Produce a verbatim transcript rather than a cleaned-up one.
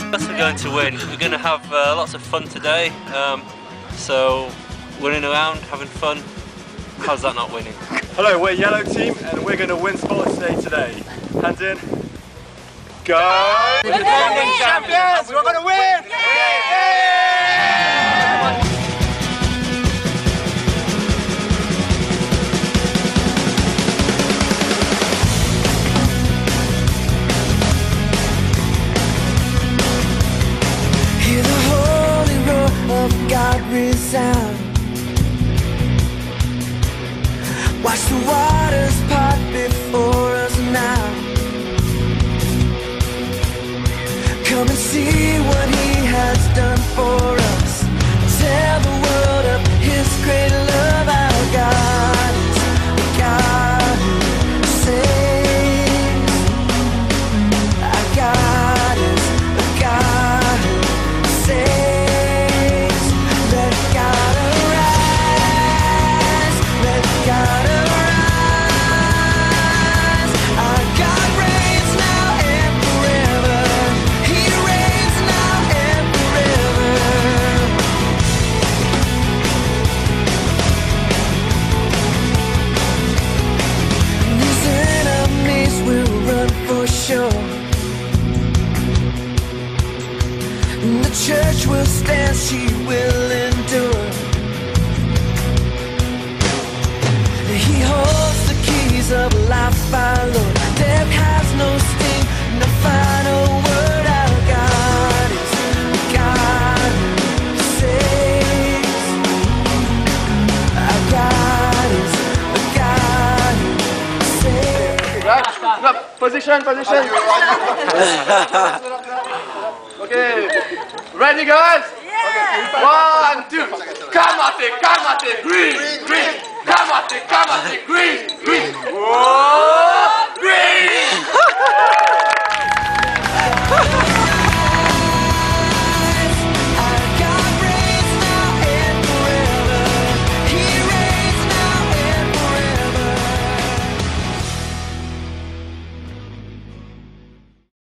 Yes, we're going to win. We're going to have uh, lots of fun today. Um, so, running around, having fun. How's that not winning? Hello, we're Yellow Team and we're going to win Sports Day today. Hands in. Go! We're defending champions! We're going to win! Hear the holy roar of God resound. Watch the waters part before us now. Come and see what He has done for us. Tell the world of His great love. Our God is the God who saves. Our God is the God who saves. Let God arise. Let God arise. Our God reigns now and forever. He reigns now and forever. These enemies will run for sure. The church will stand, she will endure. He holds the keys of life, our Lord. Death has no sting, no final word. Our God is the God who saves. Our God is the God who saves. Right, no, position, position. Okay, ready guys? Okay. One, two. Kamate, kamate, green, green. Kamate, kamate, green, green. Whoa, green.